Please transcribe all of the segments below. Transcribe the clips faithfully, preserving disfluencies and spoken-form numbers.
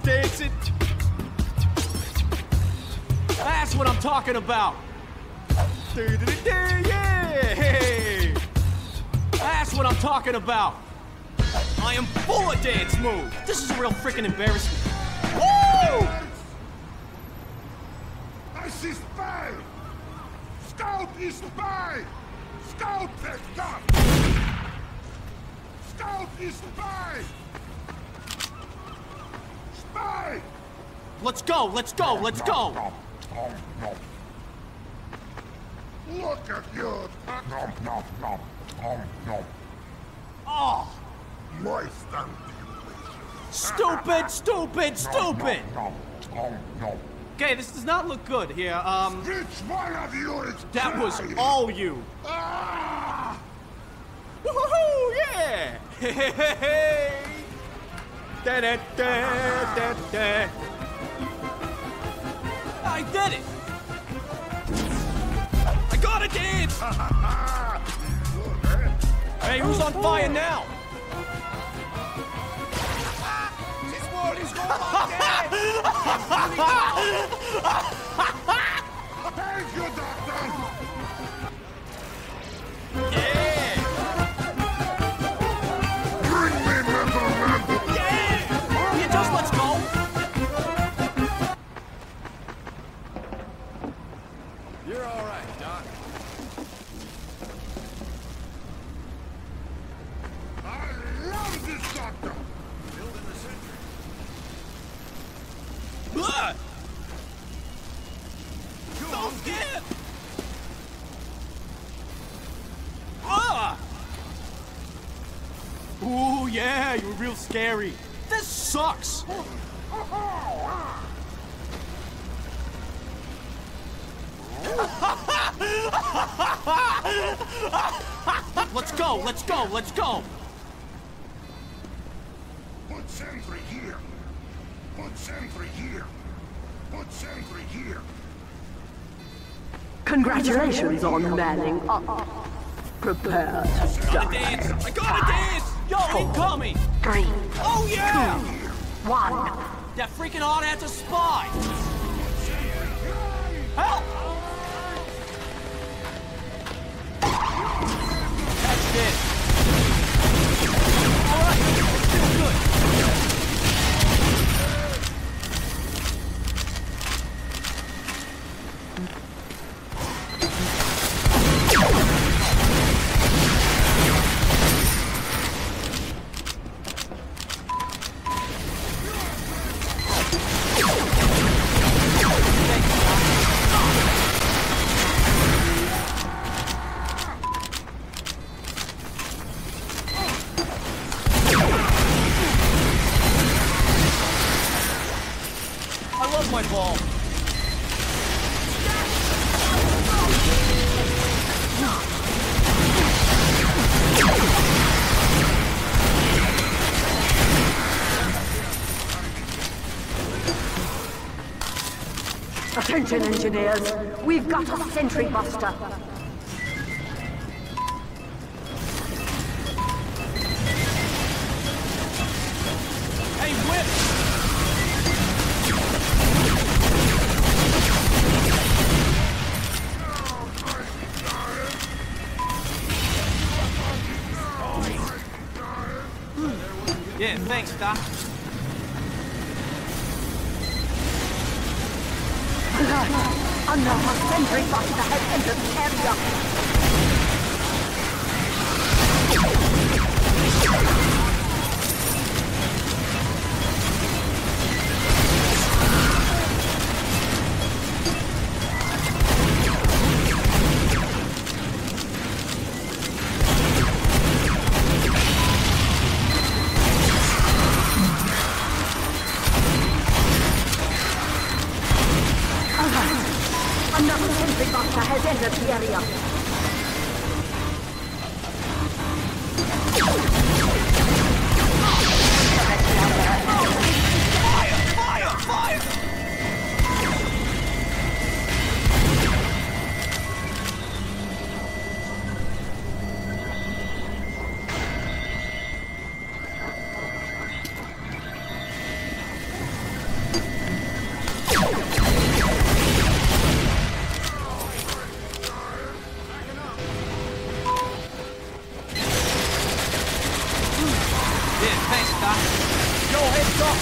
dancing. That's what I'm talking about. Yeah! Hey! That's what I'm talking about. I am full of dance moves. This is a real freaking embarrassment. Woo! I see spy! Scout is spy! Scout has got! Scout is spy! Spy! Let's go, let's go, let's go! Look at you! Oh! Moist and delicious. Stupid, stupid, stupid! Okay, this does not look good here. Um, Which one of you is that was trying? all you. Ah! Woohoo! Yeah! Hey, hey, hey, hey! Da, da, da, da, da. I did it! I gotta dance! Hey, who's on fire now? This world is going on dead! Thank you, Doctor! Yeah! Bring me metal man! Yeah! You just let's go! You're all right, Doc. I love this doctor! Building the sentry. Blood! Don't skip! Ah! Ooh, yeah, you were real scary. This sucks! Let's go, let's go, let's go! Put sentry here! Put sentry here! Put sentry here! Congratulations on manning up. Prepare to Gotta die. dance! I gotta dance! Yo, incoming! Three, Oh yeah! one. That freaking hard ass a spy! Help! That's it. Alright, feel good. I love my ball. Attention, engineers. We've got a sentry buster. Hey, whip! Yeah, thanks, Doc. Another sentry buster has entered the area. Another sentry buster has entered the area. Fire! Fire! Doc. Go ahead, talk.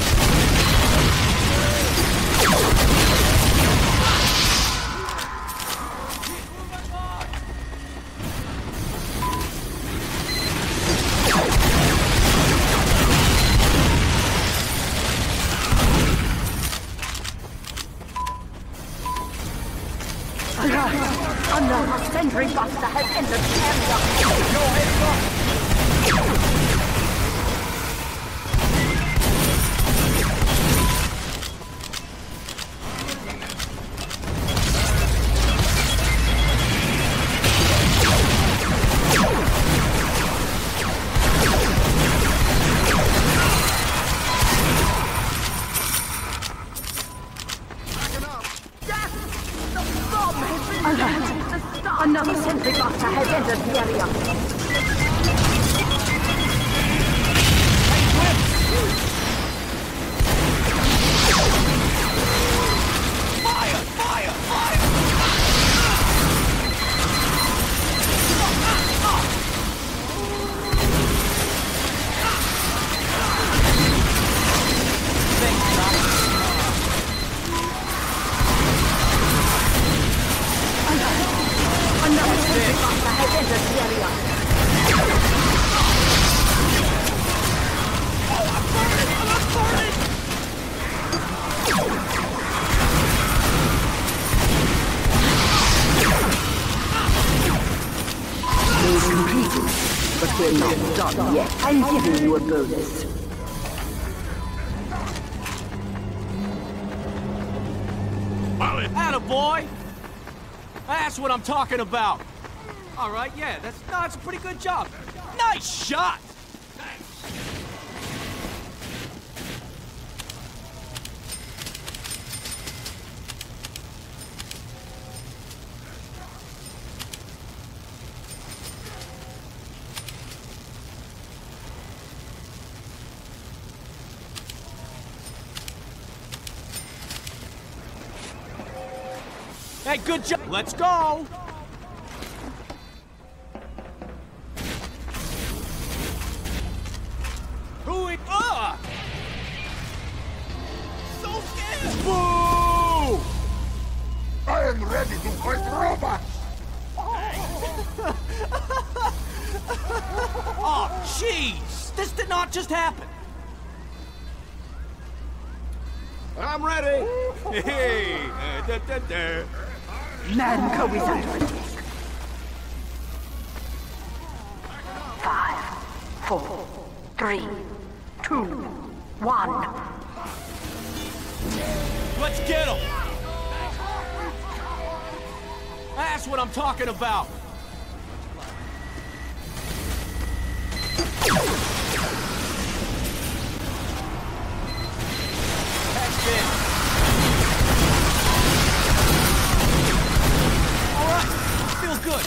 Another sentry buster has entered the area. Go ahead, talk. Another sentry buster has entered the area. Fire! Fire! Fire! Thanks, Doc. Another sentry buster has entered the area. Oh, I'm burning! I'm burning! Mission completed, but we're not done yet. I'm giving you a bonus. Attaboy! That's what I'm talking about. All right, yeah, that's no, that's a pretty good job. Nice shot. Hey, good job. Let's go. Who it? Ah! So scared. Boo! I am ready to fight robots! Oh, jeez! This did not just happen. I'm ready. Hey, uh, da, da, da. Manco is under attack. Five, four, three, two, one. Let's get him. That's what I'm talking about. That's it. All right, feels good.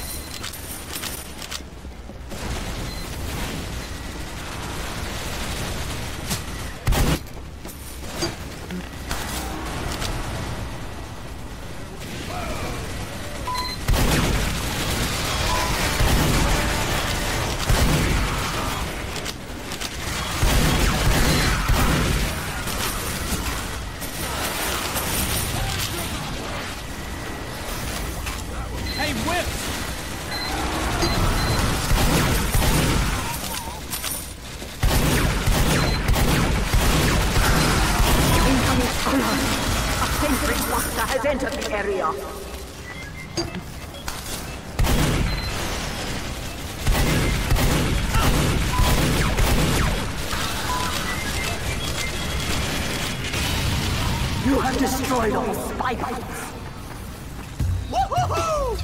Hey, whip! Incoming alert. A sentry buster has entered the area. You have destroyed all spy bots. Woo-hoo-hoo!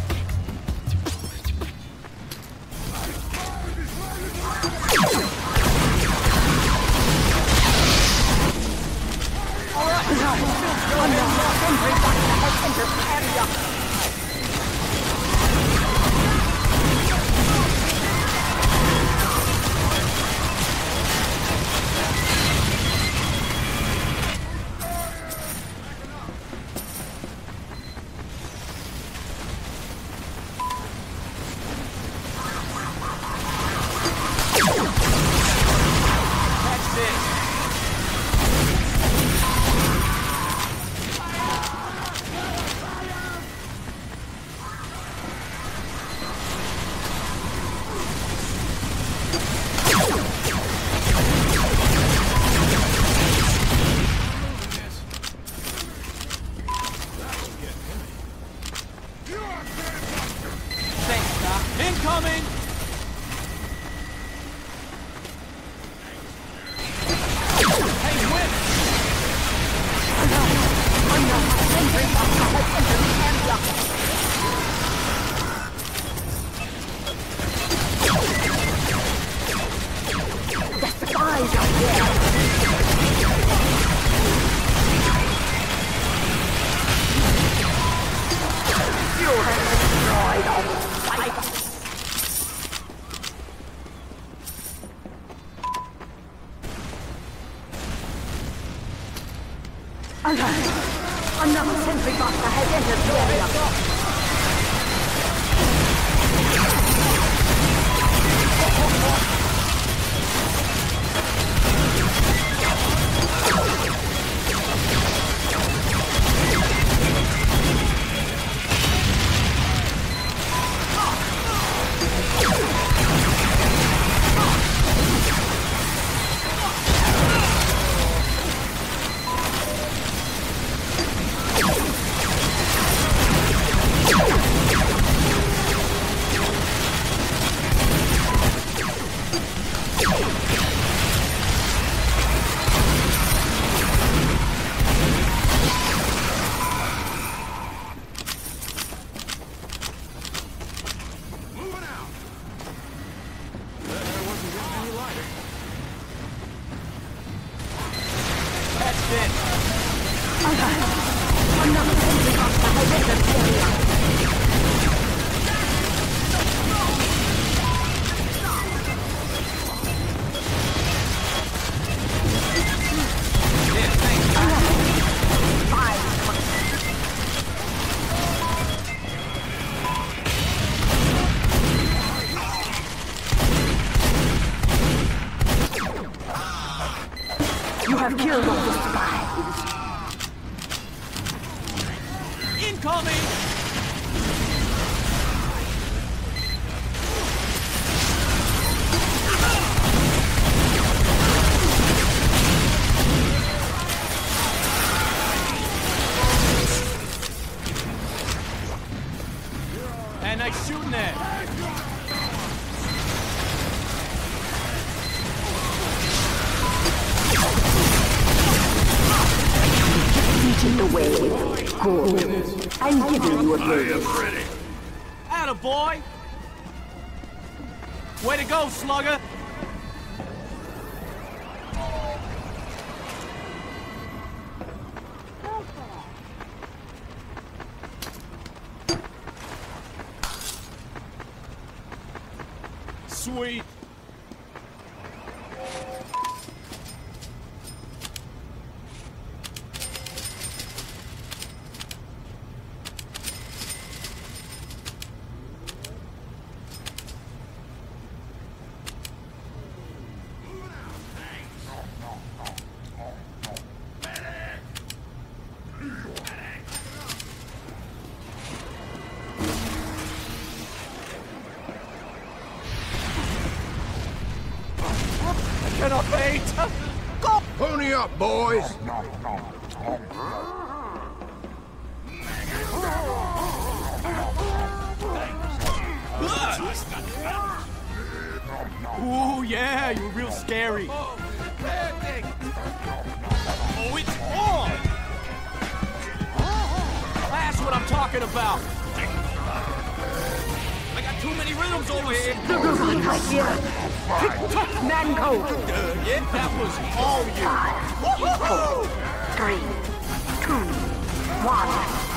All right, Another sentry buster has entered the area. that's it. Alert! Another sentry buster has entered the area. You have killed all the spies. Incoming! And nice shooting there. Eating the way. Good. I'm giving you a bonus. Attaboy! Way to go, slugger! Sweet! Cannot wait! Go! Pony up, boys! Ooh, yeah, you're real scary. Oh, it's on! That's what I'm talking about. I got too many rhythms over here. The robot right here. Tick-tock, man code. Uh, yeah, that was all you. Five, four, three, two, one.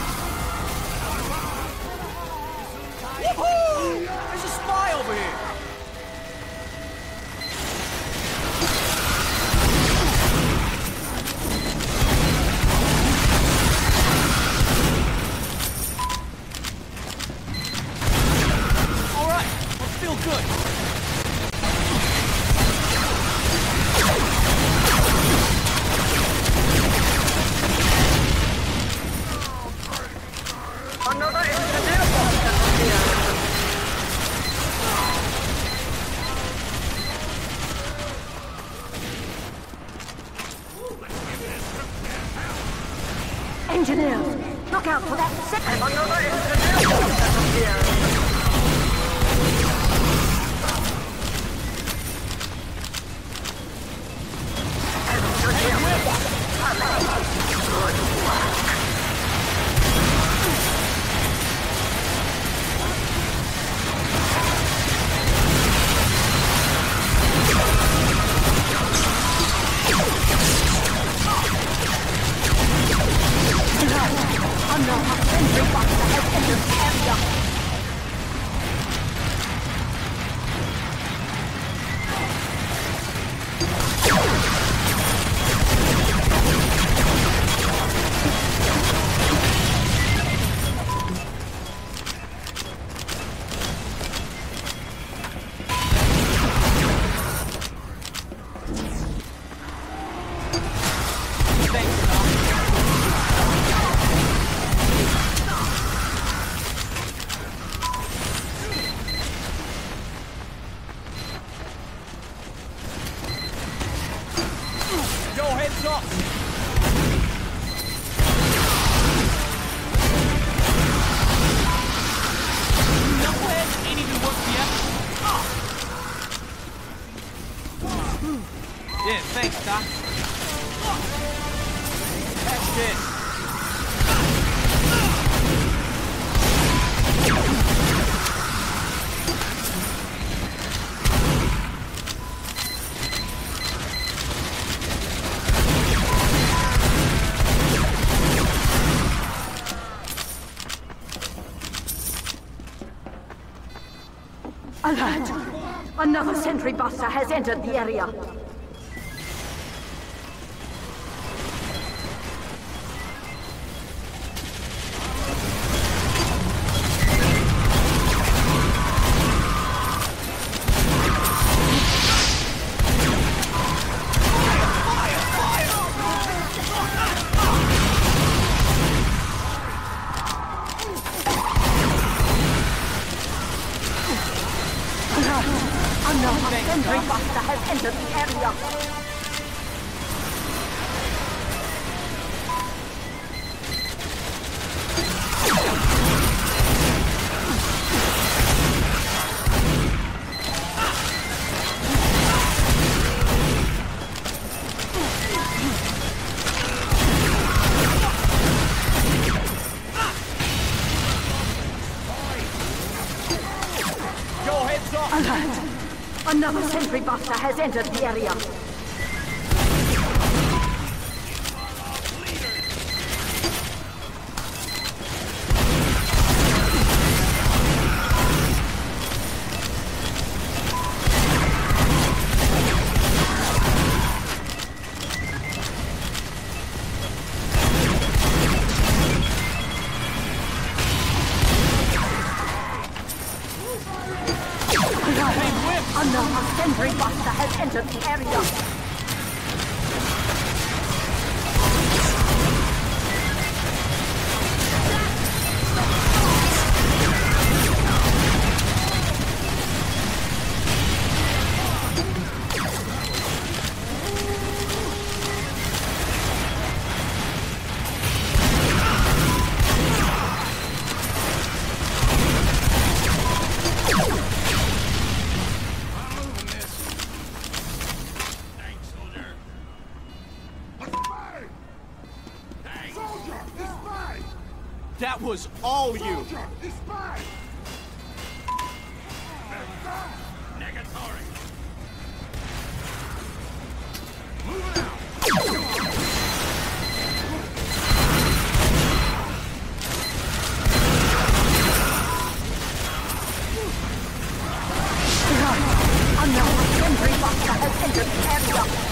Woohoo! There's a spy over here. All right, I feel good. Engineers, look out for that second. Another engineer. off! Knucklehead ain't even worked yet. Oh. Yeah, thanks, Doc. That's it. Alert! Another sentry buster has entered the area. Another sentry buster has entered the area. Go, heads up! Alert! Another sentry buster has entered the area. Another sentry buster has entered the area. That was all you! Soldier, it's mine! Negatory. Move out. Another sentry buster has entered the area.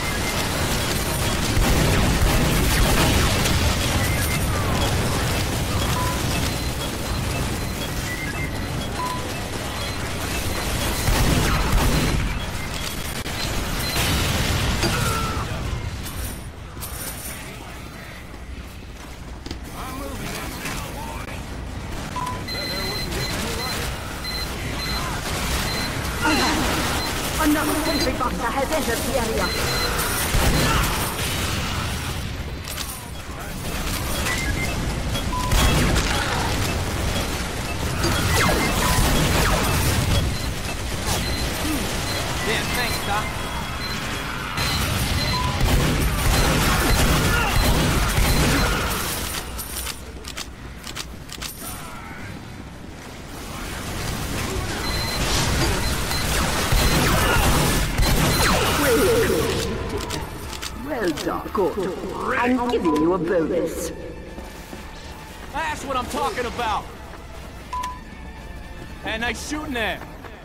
Another sentry buster has entered the area. Yeah, thanks, Doc. Well done, good. I'm giving you a bonus. That's what I'm talking about! Hey, nice shooting there!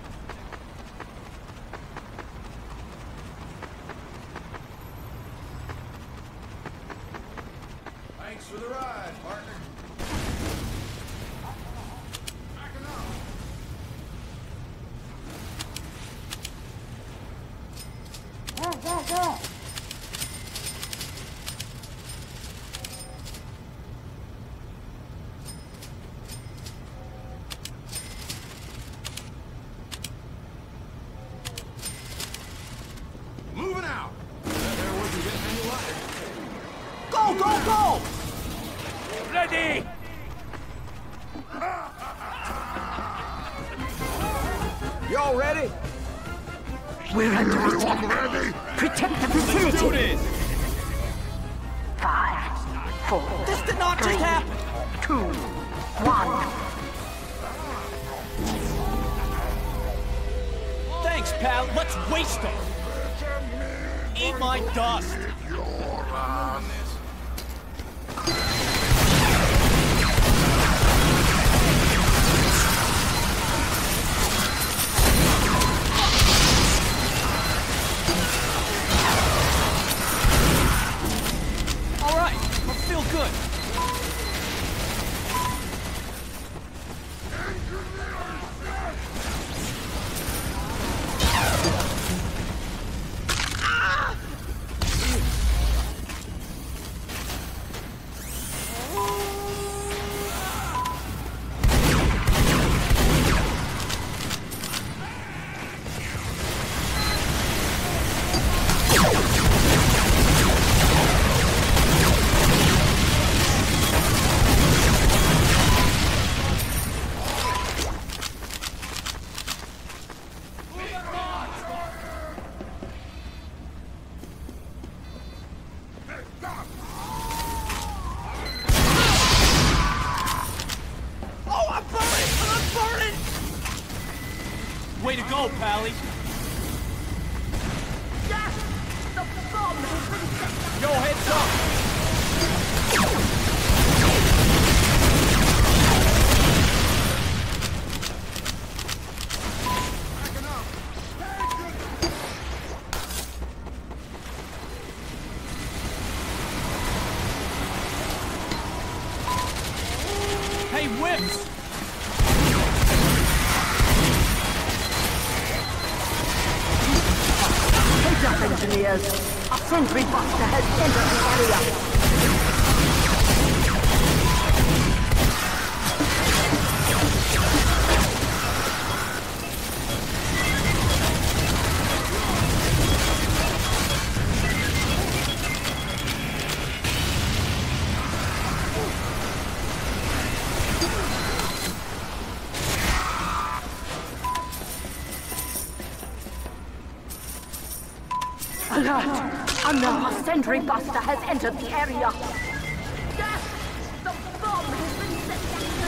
Thanks for the ride, partner. Backing up. Moving out. There wasn't getting any lighter. ready! Y'all ready? We're under attack. Protect the facility. Do this! Five, four, This did not three, just happen! two, one. Thanks, pal. Let's waste them! Eat my dust! All right, I feel good. Oh, I'm burning! I'm burning! Way to go, Pally. Yo, heads up! Hey, whips! Heads up, engineers. A sentry buster has entered the area. Alert! Another sentry buster has entered the area. The bomb has been set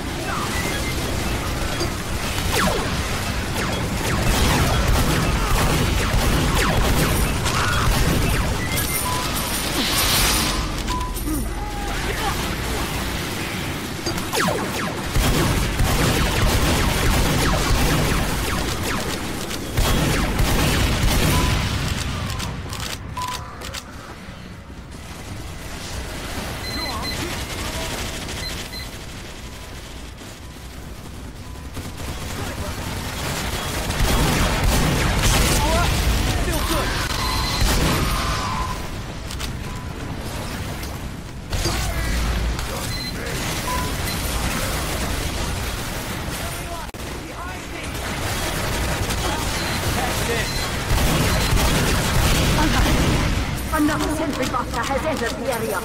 Another sentry buster has entered the area.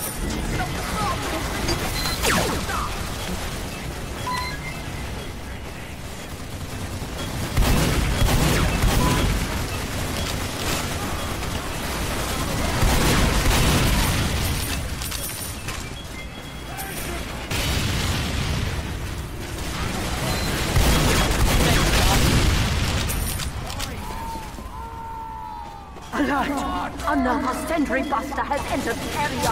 Alert! Another sentry buster has entered the area.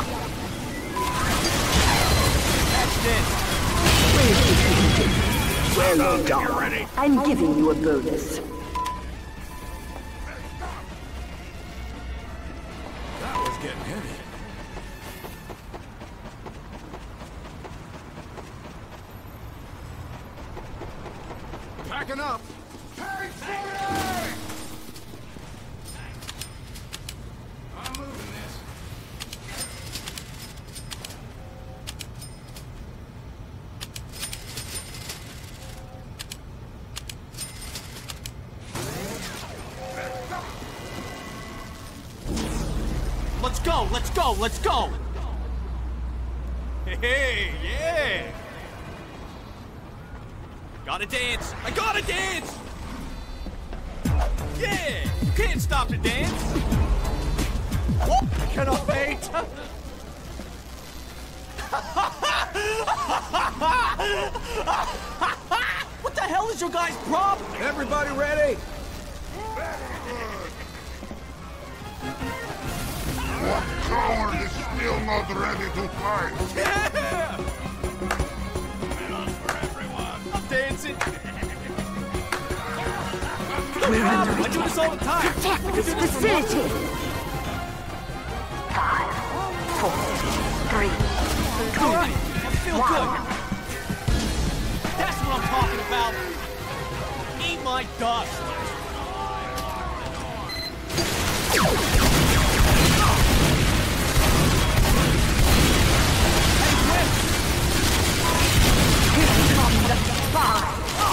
That's it. Well done. I'm giving you a bonus. That was getting heavy. Packing up. Take fire! I'm moving this. Let's go, let's go, let's go! Hey, yeah! Gotta dance! I gotta dance! Yeah! You can't stop the dance! Woo! Can I faint? What the hell is your guys' problem? Everybody ready? What coward is still not ready to fight? Yeah! For everyone. I'm dancing! We're under I do this all the time! Protect this facility! Five, four, three, two, Alright, I feel one. good! That's what I'm talking about! Eat my dust! Hey, Whip! Here comes the spy!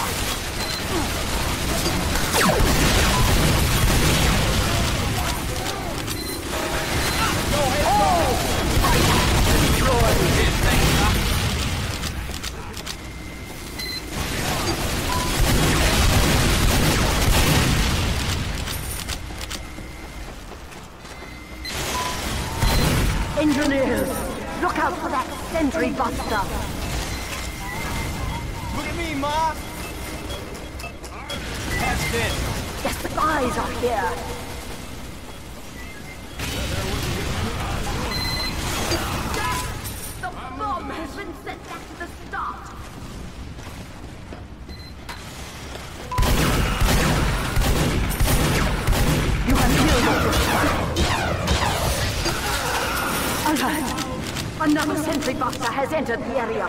Engineers, look out for that sentry buster! Look at me, Ma! Catch this! The spies are here! The bomb has been sent back to the start! You have killed your Alert! Another sentry buster has entered the area.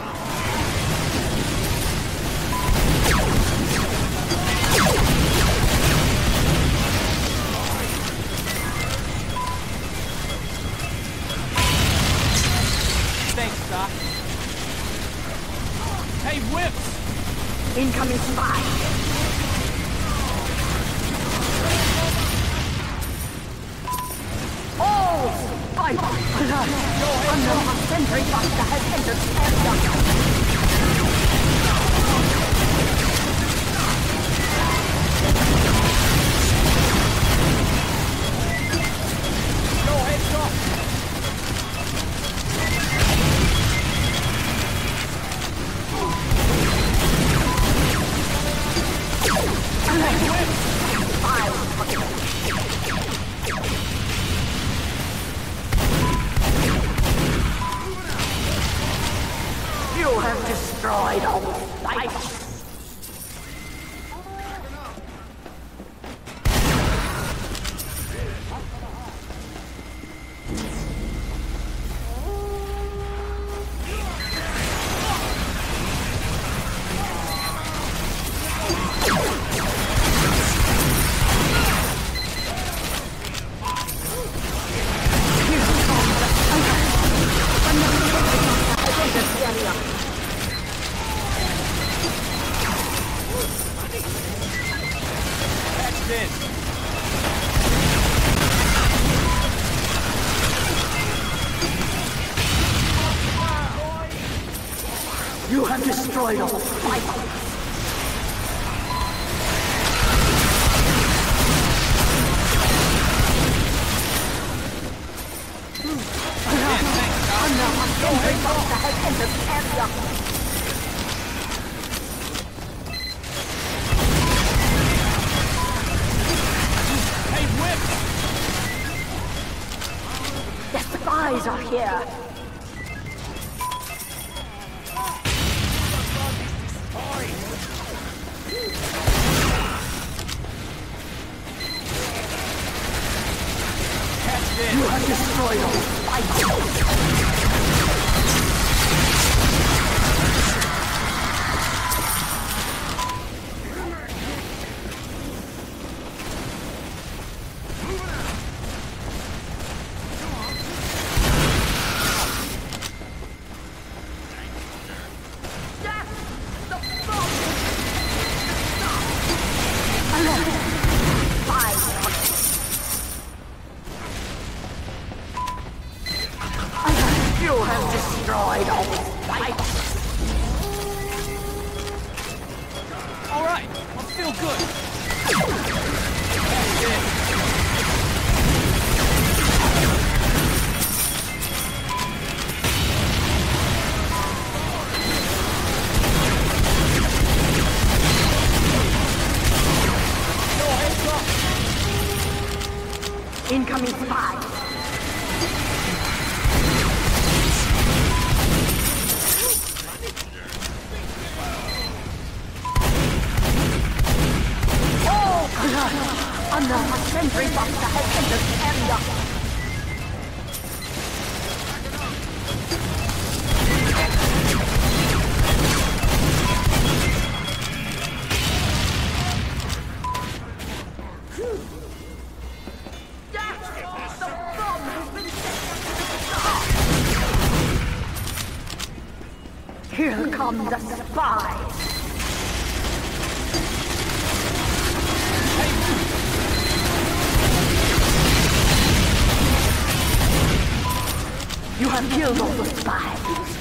Thanks, Doc. Hey, Whips! Incoming spy! Oh! Spy! Alert! Another sentry buster has entered the area. Go ahead, Doc! You have destroyed all life. Catch this! You have destroyed all life. Another sentry buster has entered the area. Hey, Whip! The spies are here. Catch this! You have destroyed all life. You have destroyed Incoming spy. Oh, another sentry buster has entered the area. Here come the spies! You have killed all the spies!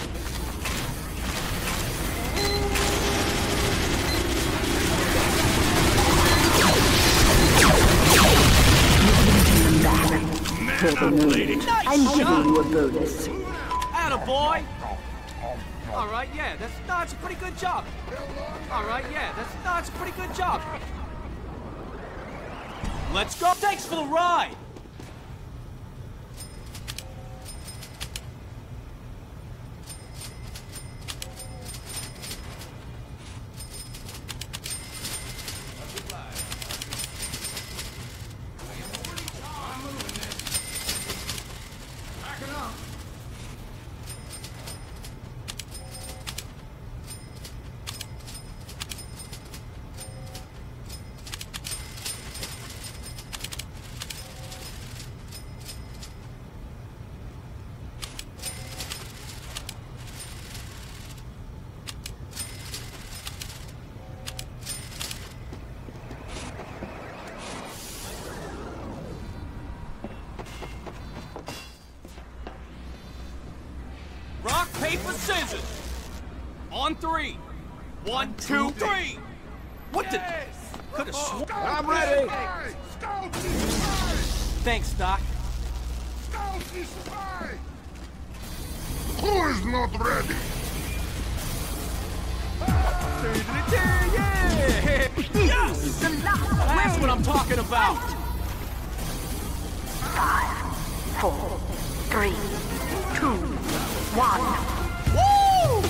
For the moon. I'm giving you a bonus. Attaboy! Alright, yeah, that's, no, that's a pretty good job. Alright, yeah, that's, no, that's a pretty good job. Let's go. Thanks for the ride! Rock, paper, scissors! On three. One, two, three! What the? Could have sworn. I'm ready! Scout the spy! Thanks, Doc. Scout the spy! Who is not ready? Yeah! Yes! That's what I'm talking about! Five, four, three, two, one. Woo!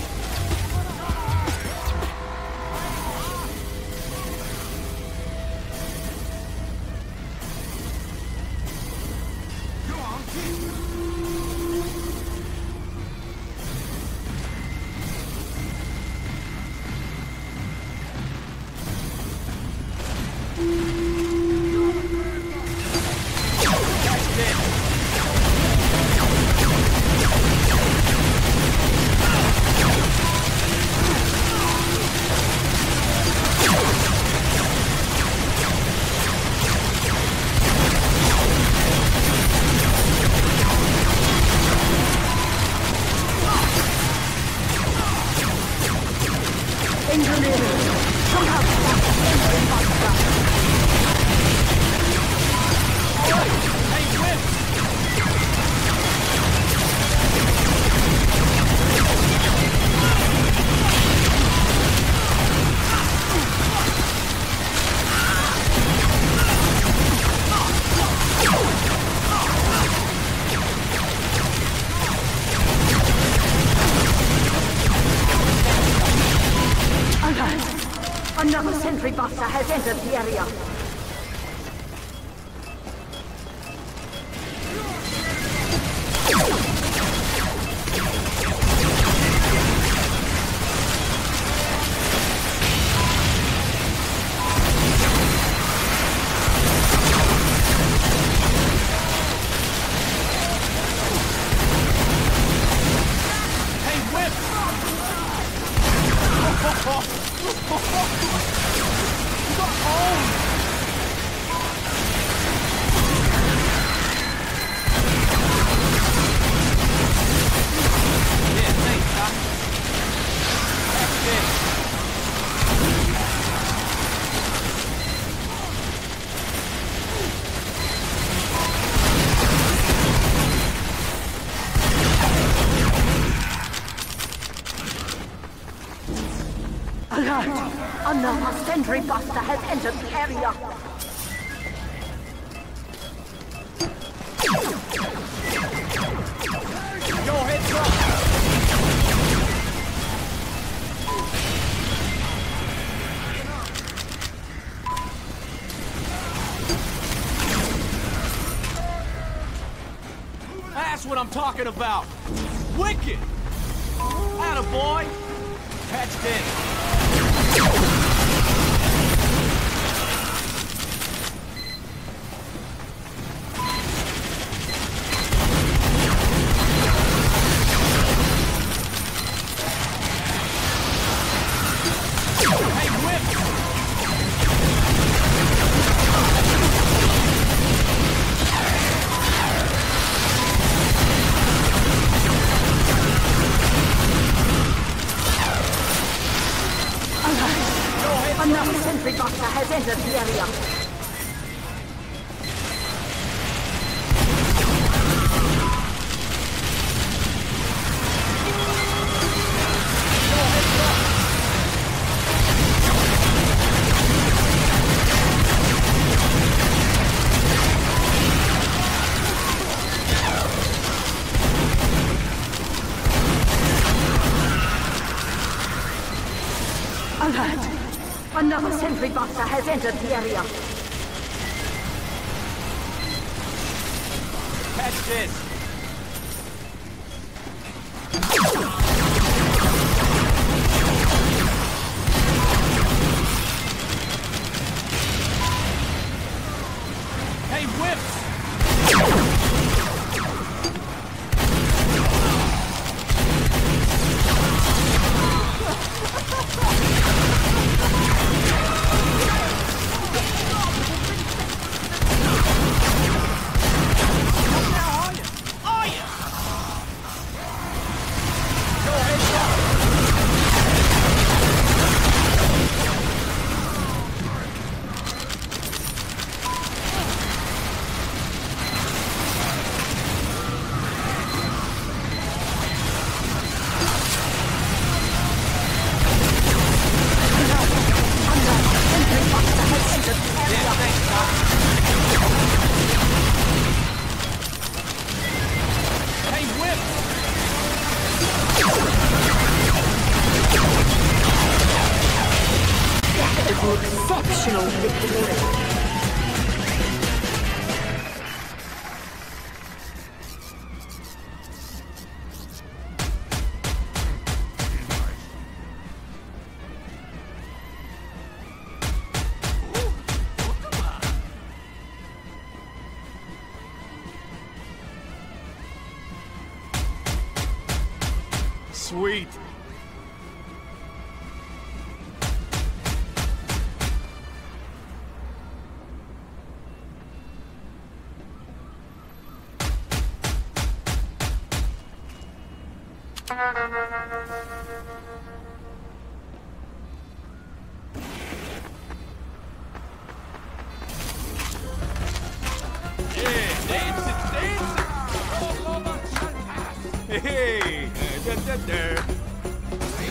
Another sentry buster has entered the area. Alert! Another sentry buster has entered the area. That's what I'm talking about. Wicked. Attaboy. Catch this. Another sentry buster has entered the area. Alert! Another sentry buster has entered the area. Catch this. Hey, whips! Exceptional victory. Sweet. Hey, da, da, da.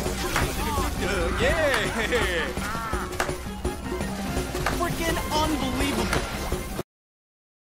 Yeah! Freaking unbelievable!